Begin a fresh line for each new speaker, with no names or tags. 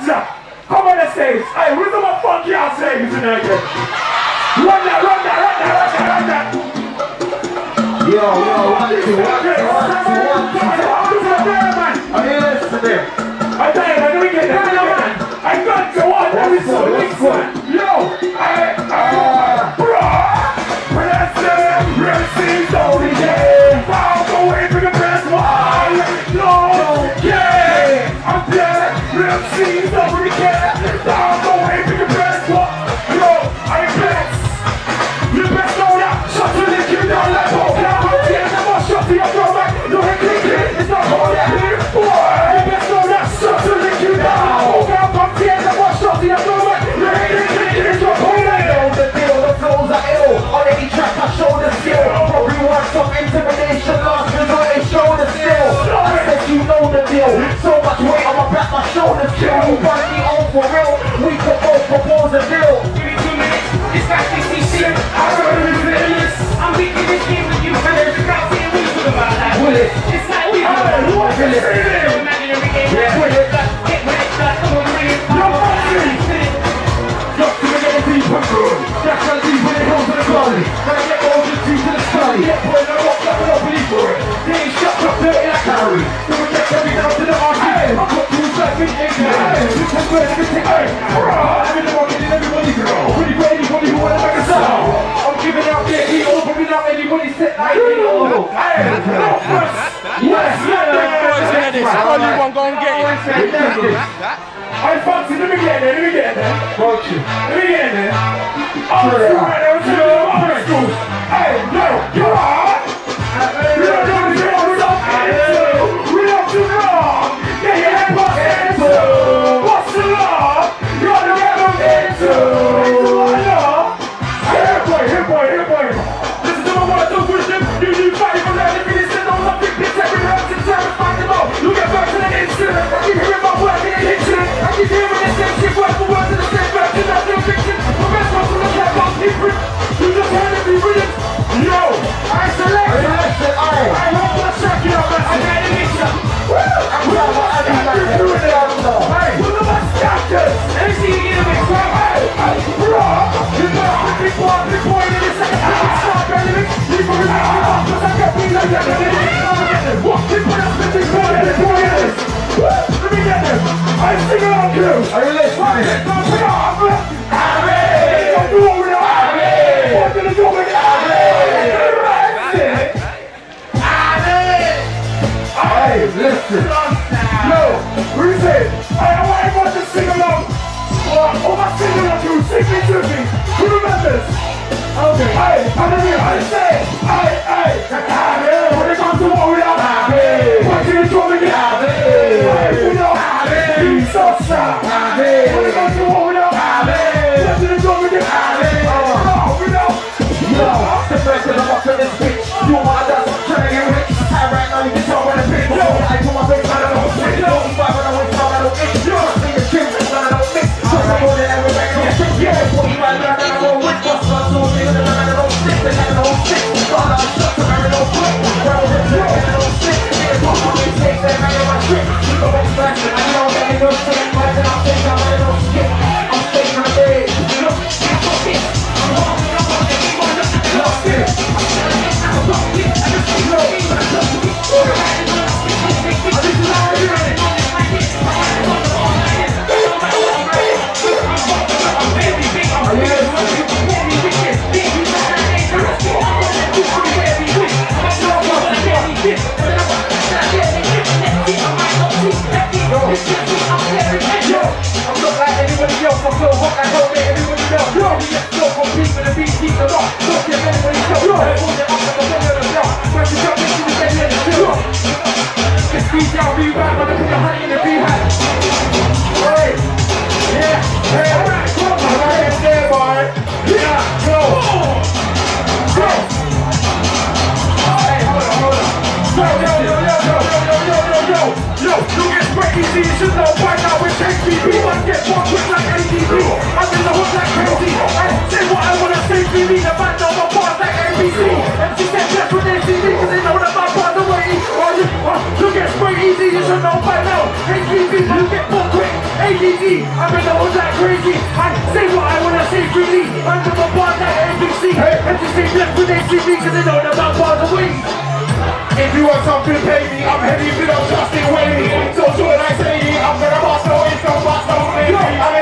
Come on the stage. Hey, where's my funky ass ladies tonight? Run that.
Yo, what? Are you listening?
I tell you, let me get that. I got to watch every single one. Yo, bro. Bless them, blessings only day. Found the way for the best one. No, yeah. I'm dead, blessings only day. Found the way for the best one. Yo, I bless. You best know that. Shut the link, you down like hope. Now I'm here, I'm on shut the up, go back. No, it's not all that here. You best know that. Shut the link, you down. Now I'm here, I'm on shut the up, go back. It's not all that here.
The deal, the flows are ill. On any track I show the skill. Probably want some intimidation, last resort they show the skill. I said you know the deal. So much weight on my back, my shoulders kill. You want me on for real? We can both propose a deal.
Give me 2 minutes, it's that 60 shit. I'm beating this game with you, fellas. You can't see we talk about that.
Willis.
It's like we do. Imaginary game. Willis. Get with it, come on, bring it.
That's how deep in the hills of the valley. Gotta get all the deep to the sky. Yeah, boy, no rock like an opening for it. They ain't shut up dirty like Harry. So we get every down to the arcade. I've got tools like me in there. This is where it's going. I'm in the market and everybody grow. Ready for anybody who wanna make a sound. I'm giving out their heat, opening up anybody set like me. Yes,
Only one go and get it.
I fancy, let me get there.
Got you.
Let me get there. Oh, hey, no, come on! We don't do wrong! Get your head back into! What's the law? You're the rebel into! Here, boy! This is what I want to do with them. You fight for that. If you listen, don't let me pick every round to try to find them out. You get back to the incident. I keep hearing my word in the kitchen. I keep hearing the same shit, word for word to the same back to that new fiction. The best one from the cat box different. You just had to be brilliant. Yo, I select. I hope to check it out. I got a mixer. I'm doing it. Hey, who the best doctors? Let me see you get a mix. Hey, bro. You know I'm the big boy in the second half. Stop, baby. You can remake me off because I can't be like that. What? People have been big boy in the 4 years. Let me get them. I sing along to.
Are you listening?
Don't put off. Don't do it without. What did I do with it?
Hey, listen.
Yo, reason. I want to sing along. Oh, my sing along to. Sing me to me. Who remembers? Okay. Hey, I say. Hey. When it comes to what we are. What do you do with it? We don't. So sad. When it comes to what we are. What do you do with it? No, we don't.
Yo, the first of the box of this bitch. You want to dance, I'm trying to get rich. Right now you can tell when the bitch. I put my face on, I don't switch. Don't fight when I went down, I don't itch. You don't see the trim, I don't mix. Cause I go there every back, I don't stick. Yeah, put me right down, I don't whip. What's not so big, and I don't stick. Then I don't stick. All I'm shut, so I don't quit. Well, the trick, I don't stick. Niggas walk on me, take that, I got my trick. You go back to back, I know that ain't no stick.
CDD. I'm in the hood like crazy. I say what I wanna say freely. I'm from a bar like ABC. And to stay left with ACB cause they know about bars of weed.
If you want something, pay me. I'm heavy, but I'm trusting way. So sure I say, I'm gonna boss, no, it's no boss, no, baby.